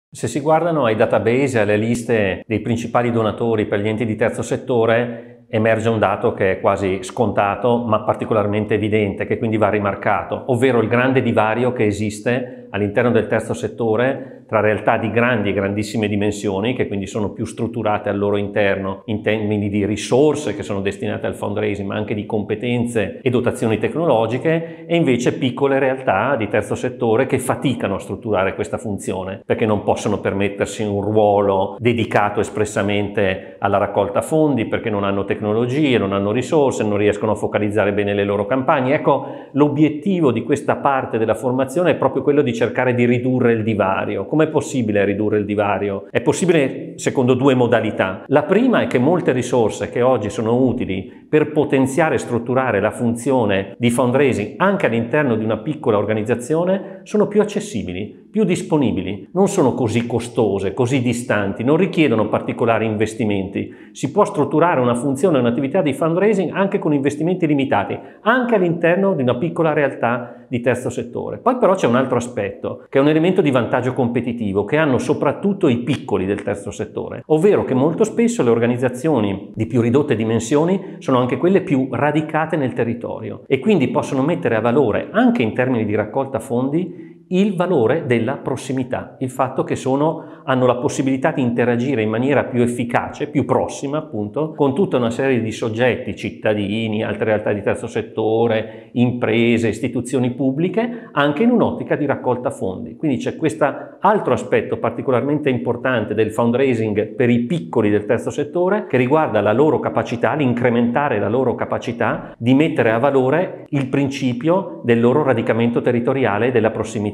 Se si guardano ai database e alle liste dei principali donatori per gli enti di terzo settore, emerge un dato che è quasi scontato, ma particolarmente evidente, che quindi va rimarcato, ovvero il grande divario che esiste all'interno del terzo settore tra realtà di grandi e grandissime dimensioni, che quindi sono più strutturate al loro interno in termini di risorse che sono destinate al fundraising, ma anche di competenze e dotazioni tecnologiche, e invece piccole realtà di terzo settore che faticano a strutturare questa funzione, perché non possono permettersi un ruolo dedicato espressamente alla raccolta fondi, perché non hanno tecnologie, non hanno risorse, non riescono a focalizzare bene le loro campagne. Ecco, l'obiettivo di questa parte della formazione è proprio quello di cercare di ridurre il divario. Com'è possibile ridurre il divario? È possibile secondo due modalità. La prima è che molte risorse che oggi sono utili per potenziare e strutturare la funzione di fundraising anche all'interno di una piccola organizzazione sono più accessibili, più disponibili, non sono così costose, così distanti, non richiedono particolari investimenti. Si può strutturare una funzione, un'attività di fundraising anche con investimenti limitati, anche all'interno di una piccola realtà di terzo settore. Poi però c'è un altro aspetto, che è un elemento di vantaggio competitivo che hanno soprattutto i piccoli del terzo settore, ovvero che molto spesso le organizzazioni di più ridotte dimensioni sono anche quelle più radicate nel territorio e quindi possono mettere a valore, anche in termini di raccolta fondi, il valore della prossimità, il fatto che hanno la possibilità di interagire in maniera più efficace, più prossima appunto, con tutta una serie di soggetti, cittadini, altre realtà di terzo settore, imprese, istituzioni pubbliche, anche in un'ottica di raccolta fondi. Quindi c'è questo altro aspetto particolarmente importante del fundraising per i piccoli del terzo settore che riguarda la loro capacità, l'incrementare la loro capacità di mettere a valore il principio del loro radicamento territoriale e della prossimità.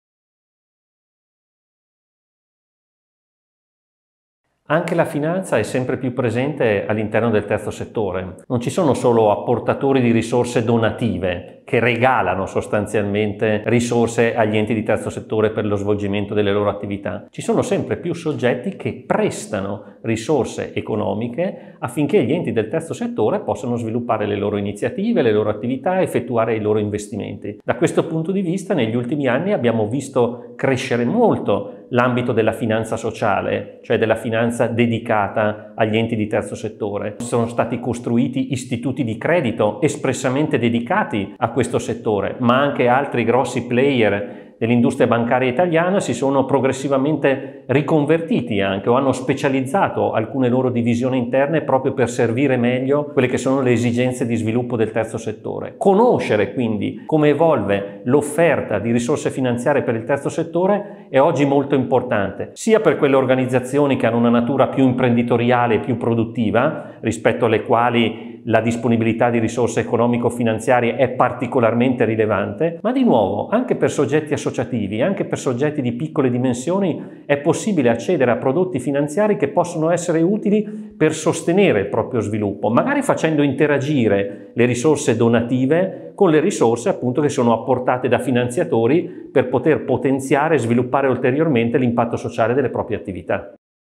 Anche la finanza è sempre più presente all'interno del terzo settore. Non ci sono solo apportatori di risorse donative che regalano sostanzialmente risorse agli enti di terzo settore per lo svolgimento delle loro attività. Ci sono sempre più soggetti che prestano risorse economiche affinché gli enti del terzo settore possano sviluppare le loro iniziative, le loro attività, effettuare i loro investimenti. Da questo punto di vista, negli ultimi anni abbiamo visto crescere molto l'ambito della finanza sociale, cioè della finanza dedicata agli enti di terzo settore. Sono stati costruiti istituti di credito espressamente dedicati a questo settore, ma anche altri grossi player dell'industria bancaria italiana si sono progressivamente riconvertiti anche o hanno specializzato alcune loro divisioni interne proprio per servire meglio quelle che sono le esigenze di sviluppo del terzo settore. Conoscere quindi come evolve l'offerta di risorse finanziarie per il terzo settore è oggi molto importante, sia per quelle organizzazioni che hanno una natura più imprenditoriale e più produttiva, rispetto alle quali la disponibilità di risorse economico-finanziarie è particolarmente rilevante, ma di nuovo anche per soggetti associativi, anche per soggetti di piccole dimensioni è possibile accedere a prodotti finanziari che possono essere utili per sostenere il proprio sviluppo, magari facendo interagire le risorse donative con le risorse appunto che sono apportate da finanziatori per poter potenziare e sviluppare ulteriormente l'impatto sociale delle proprie attività.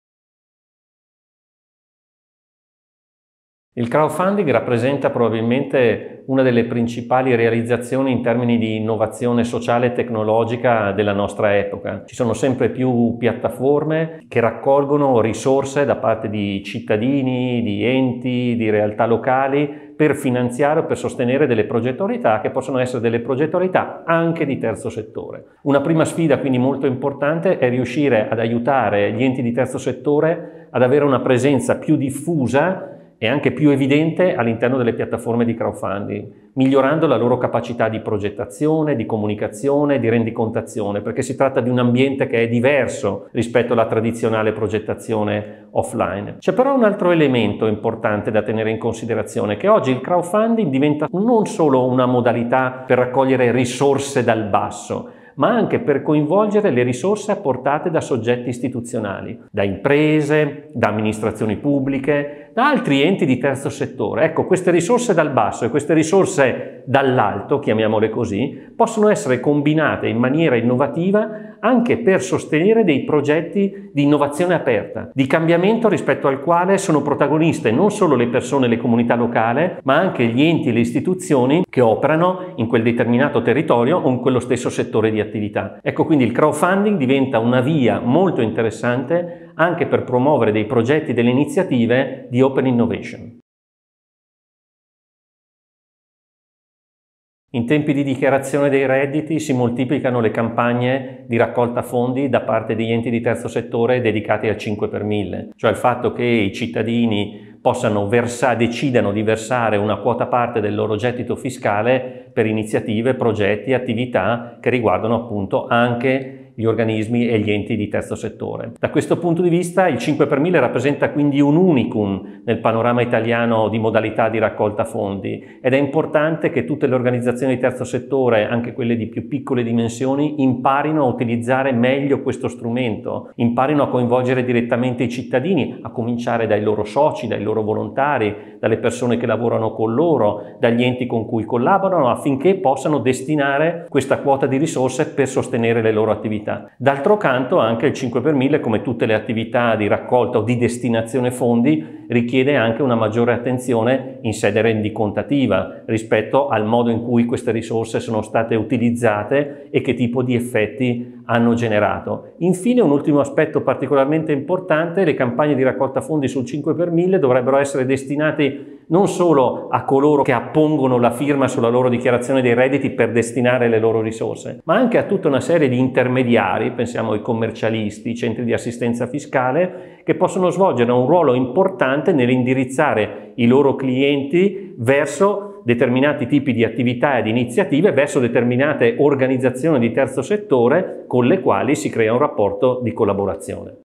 Il crowdfunding rappresenta probabilmente una delle principali realizzazioni in termini di innovazione sociale e tecnologica della nostra epoca. Ci sono sempre più piattaforme che raccolgono risorse da parte di cittadini, di enti, di realtà locali per finanziare o per sostenere delle progettualità che possono essere delle progettualità anche di terzo settore. Una prima sfida quindi molto importante è riuscire ad aiutare gli enti di terzo settore ad avere una presenza più diffusa e anche più evidente all'interno delle piattaforme di crowdfunding, migliorando la loro capacità di progettazione, di comunicazione, di rendicontazione, perché si tratta di un ambiente che è diverso rispetto alla tradizionale progettazione offline. C'è però un altro elemento importante da tenere in considerazione, che oggi il crowdfunding diventa non solo una modalità per raccogliere risorse dal basso, ma anche per coinvolgere le risorse apportate da soggetti istituzionali, da imprese, da amministrazioni pubbliche, da altri enti di terzo settore. Ecco, queste risorse dal basso e queste risorse dall'alto, chiamiamole così, possono essere combinate in maniera innovativa anche per sostenere dei progetti di innovazione aperta, di cambiamento rispetto al quale sono protagoniste non solo le persone e le comunità locali, ma anche gli enti e le istituzioni che operano in quel determinato territorio o in quello stesso settore di attività. Ecco, quindi il crowdfunding diventa una via molto interessante anche per promuovere dei progetti e delle iniziative di open innovation. In tempi di dichiarazione dei redditi si moltiplicano le campagne di raccolta fondi da parte degli enti di terzo settore dedicati al 5 per 1000, cioè il fatto che i cittadini possano decidano di versare una quota parte del loro gettito fiscale per iniziative, progetti, attività che riguardano appunto anche gli organismi e gli enti di terzo settore. Da questo punto di vista il 5 per 1000 rappresenta quindi un unicum nel panorama italiano di modalità di raccolta fondi ed è importante che tutte le organizzazioni di terzo settore, anche quelle di più piccole dimensioni, imparino a utilizzare meglio questo strumento, imparino a coinvolgere direttamente i cittadini, a cominciare dai loro soci, dai loro volontari, dalle persone che lavorano con loro, dagli enti con cui collaborano, affinché possano destinare questa quota di risorse per sostenere le loro attività. D'altro canto anche il 5 per 1000, come tutte le attività di raccolta o di destinazione fondi, richiede anche una maggiore attenzione in sede rendicontativa rispetto al modo in cui queste risorse sono state utilizzate e che tipo di effetti hanno generato. Infine, un ultimo aspetto particolarmente importante: le campagne di raccolta fondi sul 5 per 1000 dovrebbero essere destinate non solo a coloro che appongono la firma sulla loro dichiarazione dei redditi per destinare le loro risorse, ma anche a tutta una serie di intermediari, pensiamo ai commercialisti, i centri di assistenza fiscale, che possono svolgere un ruolo importante nell'indirizzare i loro clienti verso determinati tipi di attività ed iniziative, verso determinate organizzazioni di terzo settore con le quali si crea un rapporto di collaborazione.